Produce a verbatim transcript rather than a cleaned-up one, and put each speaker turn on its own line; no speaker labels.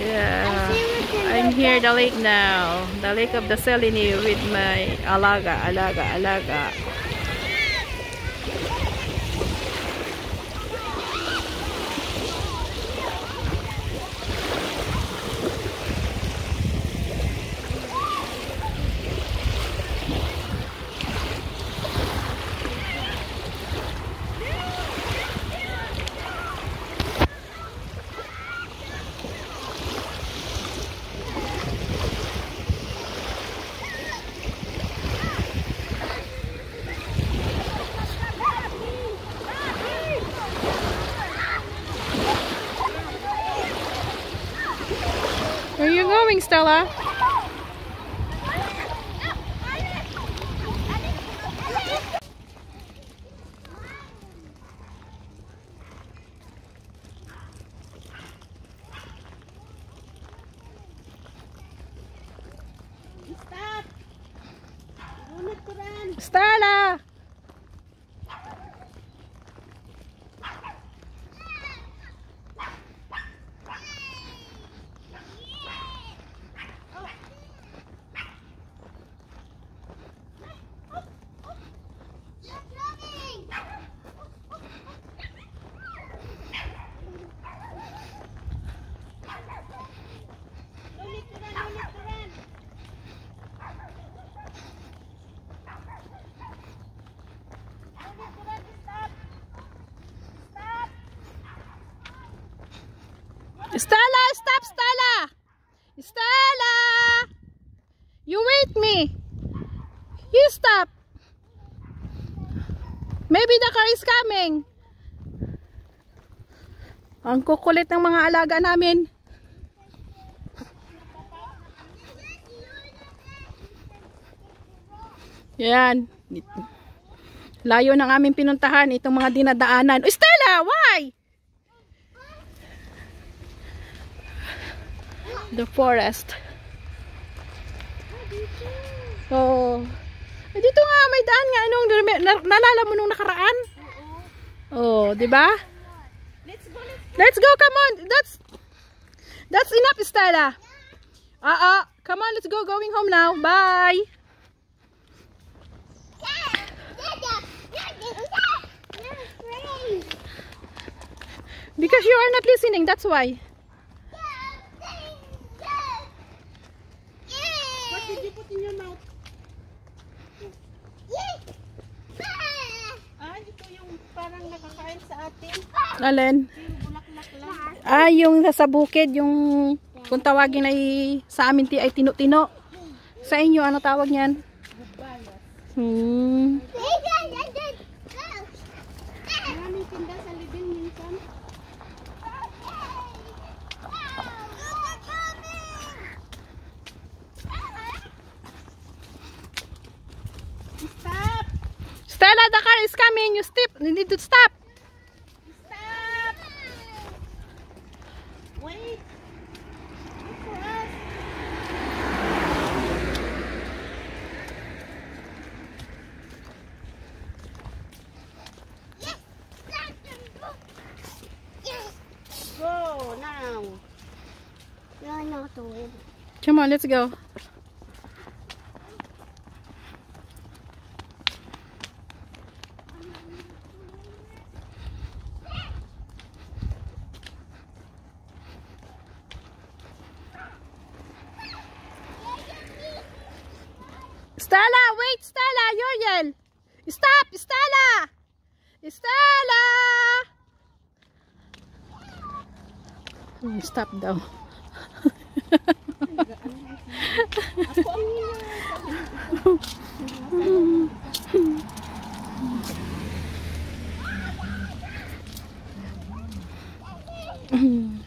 Yeah, I'm here the lake now. The lake of the Selini with my alaga, alaga, alaga. Where are you going, Stella?
Stop! Unat ko rin.
Stella! Stella, stop, Stella! Stella! You wait me. You stop. Maybe the car is coming. Ang kukulit ng mga alaga namin. Yan. Layo ng aming pinuntahan itong mga dinadaanan. Oh, Stella, why? The forest. Oh. Eh, dito nga may daan nga anong nalala mo nung nakaraan? Oh, 'di ba?
Let's go, let's go.
Let's go, come on. That's That's enough, Stella. Ah, uh, uh, come on, let's go. Going home now. Bye. Because you are not listening, that's why.
What did you put in your mouth? Ah, ito yung parang nakakain sa atin.
Alin?
Yung bulaklak lang.
Ah, yung sa bukid, yung kung tawagin ay sa amin ti ay tino-tino. Sa inyo, ano tawag niyan? Hmm.
Maraming tinda sa libing minsan. Stop!
Stella, the car is coming. You stop. You need to stop.
Stop! Wait! Look for us! Go now! You're not to win.
Come on, let's go. Stella, wait, Stella, Uriel. Stop, Stella. Stella. Oh, stop daw.
Ako ang